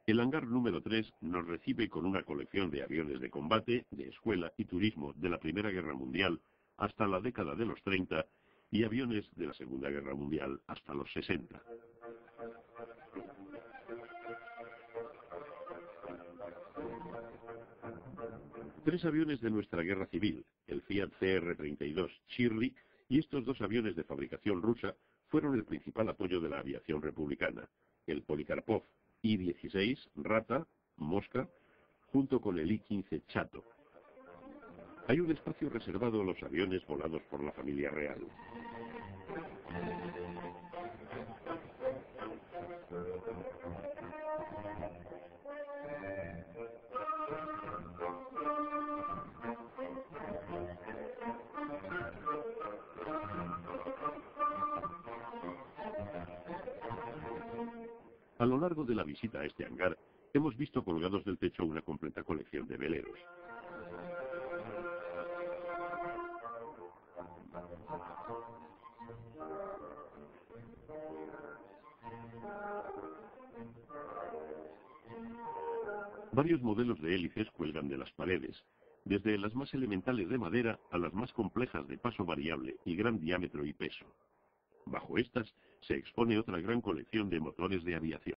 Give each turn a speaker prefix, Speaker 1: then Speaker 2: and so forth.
Speaker 1: El hangar número 3 nos recibe con una colección de aviones de combate, de escuela y turismo de la Primera Guerra Mundial hasta la década de los 30 y aviones de la Segunda Guerra Mundial hasta los 60. Tres aviones de nuestra guerra civil, el Fiat CR-32 Shirley y estos dos aviones de fabricación rusa, fueron el principal apoyo de la aviación republicana, el Polikarpov I-16 Rata, Mosca, junto con el I-15 Chato. Hay un espacio reservado a los aviones volados por la familia real. A lo largo de la visita a este hangar, hemos visto colgados del techo una completa colección de veleros. Varios modelos de hélices cuelgan de las paredes, desde las más elementales de madera a las más complejas de paso variable y gran diámetro y peso. Bajo estas se expone otra gran colección de motores de aviación.